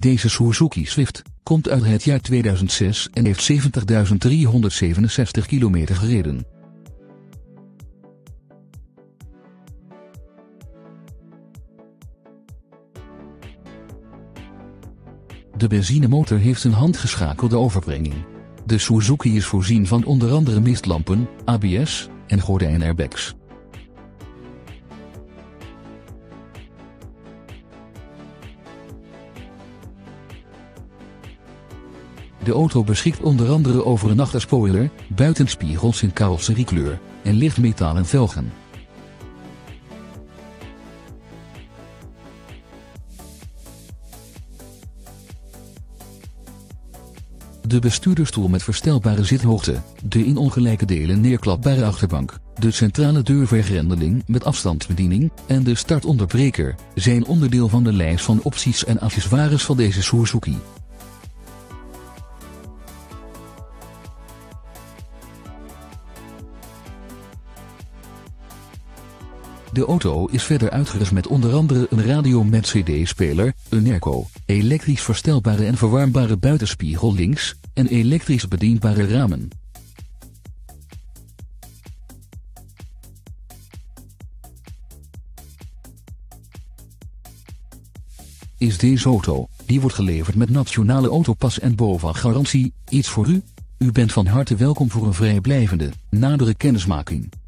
Deze Suzuki Swift komt uit het jaar 2006 en heeft 70.367 kilometer gereden. De benzinemotor heeft een handgeschakelde overbrenging. De Suzuki is voorzien van onder andere mistlampen, ABS en gordijnairbags. De auto beschikt onder andere over een achterspoiler, buitenspiegels in carrosseriekleur en lichtmetalen velgen. De bestuurdersstoel met verstelbare zithoogte, de in ongelijke delen neerklapbare achterbank, de centrale deurvergrendeling met afstandsbediening en de startonderbreker zijn onderdeel van de lijst van opties en accessoires van deze Suzuki. De auto is verder uitgerust met onder andere een radio met cd-speler, een airco, elektrisch verstelbare en verwarmbare buitenspiegel links en elektrisch bedienbare ramen. Is deze auto, die wordt geleverd met nationale autopas en BOVAG-garantie, iets voor u? U bent van harte welkom voor een vrijblijvende, nadere kennismaking.